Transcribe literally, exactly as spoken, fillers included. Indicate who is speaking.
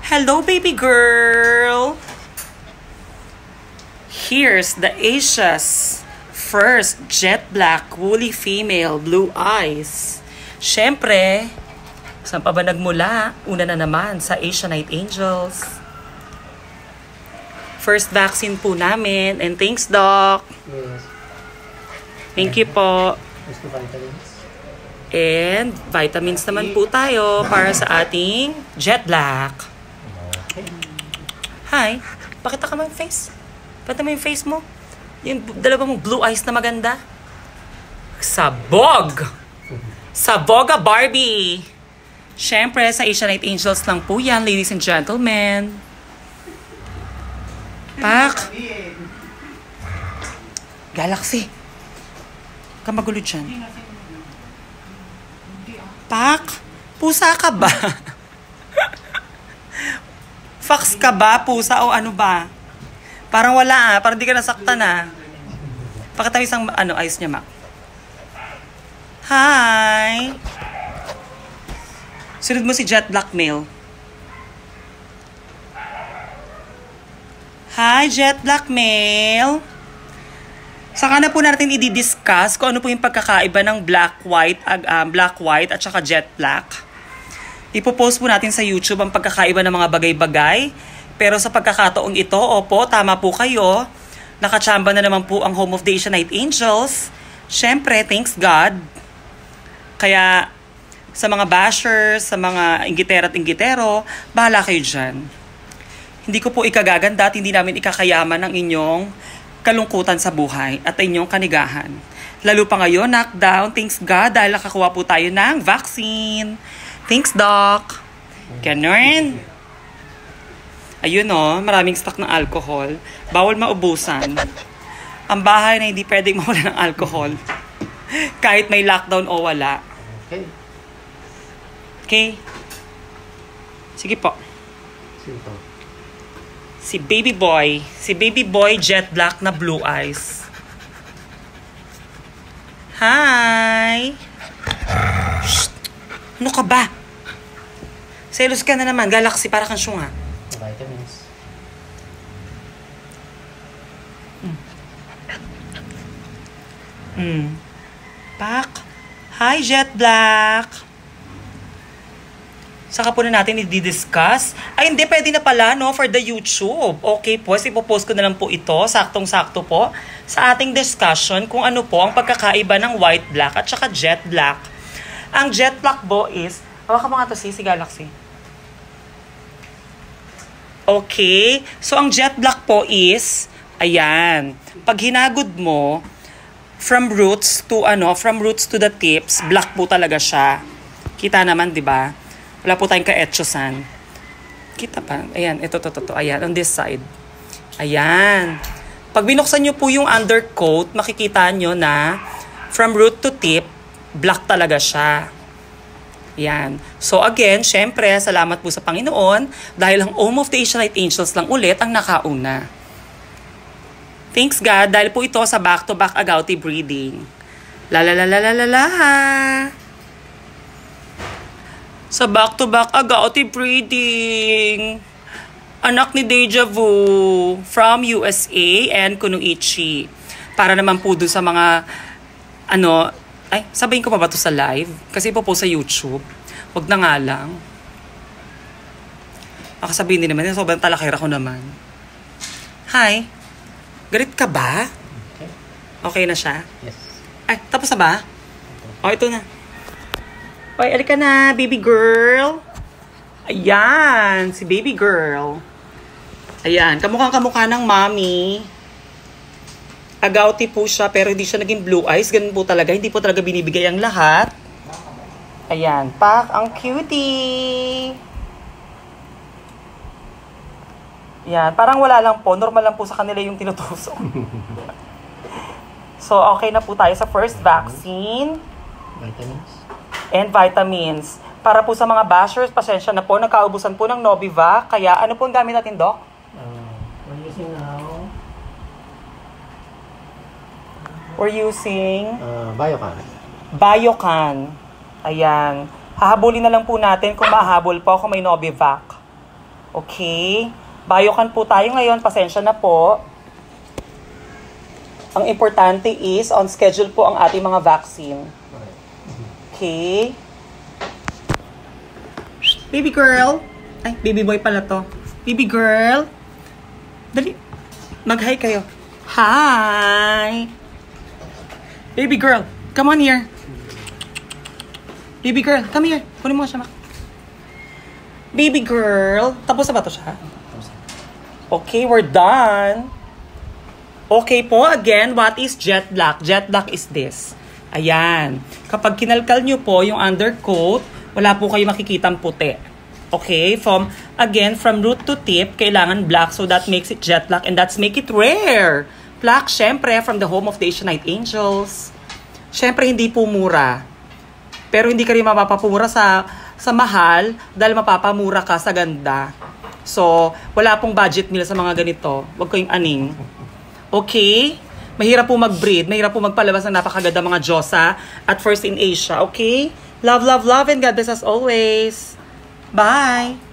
Speaker 1: Hello, baby girl! Here's the Asia's first jet black woolly female blue eyes. Siyempre, saan pa ba nagmula? Una na naman sa Asia Night Angels. First vaccine po namin. And thanks, Doc.
Speaker 2: Yes.
Speaker 1: Thank you po.
Speaker 2: Gusto vitamins?
Speaker 1: And vitamins naman po tayo para sa ating jet black.
Speaker 2: Okay.
Speaker 1: Hi, pakita ka mo yung face. Pakita mo yung face mo. Yung dalawa mong blue eyes na maganda. Sabog! Saboga Barbie! Siyempre, sa Asia Night Angels lang po yan, ladies and gentlemen. Pak! Galaxy. Kamagulo dyan. Pak! Pusa ka ba? Fox ka ba? Pusa o ano ba? Parang wala ah. Parang di ka nasaktan ah. Pakita mo isang ano, ayos niya, Mac. Hi! Sunod mo si Jet Blackmail. Hi, Jet Blackmail! Saka na po natin i-discuss kung ano po yung pagkakaiba ng black, white, um, black, white at saka jet black. Ipopost po natin sa YouTube ang pagkakaiba ng mga bagay-bagay. Pero sa pagkakataong ito, opo, tama po kayo. Nakachamba na naman po ang Home of the Asia Night Angels. Siyempre, thanks God. Kaya sa mga bashers, sa mga inggitera at inggitero, bahala kayo dyan. Hindi ko po ikagaganda at hindi namin ikakayaman ang inyong kalungkutan sa buhay at inyong kanigahan. Lalo pa ngayon, knockdown, thanks God, dahil nakakuha po tayo ng vaccine. Thanks, Doc. Ganun. Ayun o, maraming stock ng alcohol. Bawal maubusan. Ang bahay na hindi pwedeng mawala ng alcohol. Kahit may lockdown o wala.
Speaker 2: Okay.
Speaker 1: Okay? Sige po.
Speaker 2: Sige po.
Speaker 1: Si baby boy. Si baby boy jet black na blue eyes. Hi! Shh! Ano ka ba? Selos ka na naman. Galaxy, para kang syunga.
Speaker 2: Vitamins.
Speaker 1: Hmm. Pak. Hi, jet black. Saka po na natin i-discuss. Ay, hindi. Pwede na pala, no? For the YouTube. Okay po. Ipopost ko na lang po ito. Saktong-sakto po. Sa ating discussion kung ano po ang pagkakaiba ng white black at saka jet black. Ang jet black po is... Hawakan mo nga ito, si Galaxy. Okay. So, ang jet black po is... Ayan. Pag hinagod mo, from roots to ano, from roots to the tips, black po talaga siya. Kita naman, di ba? Wala po tayong ka-etchosan. Kita pa. Ayan, ito, ito, ito. Ayan, on this side. Ayan. Pag binuksan nyo po yung undercoat, makikita nyo na from root to tip, black talaga siya. Ayan. So again, syempre, salamat po sa Panginoon dahil ang Home of the Asia Night Angels lang ulit ang nakauna. Thanks God dahil po ito sa back-to-back agouti breeding. La la la la la la la. Sa back-to-back agouti breeding. Anak ni Deja Vu from U S A and Kunoichi. Para naman po dun sa mga, ano, ay, sabihin ko pa ba ito sa live? Kasi po po sa YouTube. Huwag na nga lang. Makasabihin din naman, sobrang talakera ko naman. Hi. Galit ka ba?
Speaker 2: Okay.
Speaker 1: Okay na siya?
Speaker 2: Yes.
Speaker 1: Ay, tapos na ba? O, ito na. Oy, alika na, baby girl. Ayan, si baby girl. Ayan, kamukhang kamukha ng mommy. Agouti po siya, pero hindi siya naging blue eyes. Ganun po talaga, hindi po talaga binibigay ang lahat. Ayan, pak, ang cutie. Ayan, parang wala lang po. Normal lang po sa kanila yung tinutusok. So, okay na po tayo sa first vaccine.
Speaker 2: Vitamins.
Speaker 1: And vitamins. Para po sa mga bashers, pasensya na po, nagkaubusan po ng Novivac. Kaya ano po ang gamit natin, Doc?
Speaker 2: Uh, we're using now...
Speaker 1: We're using...
Speaker 2: Uh, Biocan.
Speaker 1: Biocan. Ayan. Hahabulin na lang po natin kung mahabol po kung may Novivac. Okay? Biocan po tayo ngayon. Pasensya na po. Ang importante is, on schedule po ang ating mga vaccine. Okay? Baby girl. Ay, baby boy pala to. Baby girl. Dali. Mag-hi kayo. Hi! Baby girl, come on here. Baby girl, come here. Kunin mo siya, Mak. Baby girl. Tapos na ba ito siya? Okay, we're done. Okay po, again, what is jet black? Jet black is this. Ayan. Kapag kinalkal nyo po yung undercoat, wala po kayo makikitang puti. Okay? From, again, from root to tip, kailangan black, so that makes it jet black and that's make it rare. Black, syempre, from the home of the Asianite Angels. Syempre, hindi po mura. Pero hindi ka rin mapapamura sa, sa mahal dahil mapapamura ka sa ganda. So, wala pong budget nila sa mga ganito. Huwag kayong aning. Okay? Mahirap po mag-breed. Mahirap po magpalabas ng napakaganda mga Diyosa at first in Asia. Okay? Love, love, love, and God bless us always. Bye!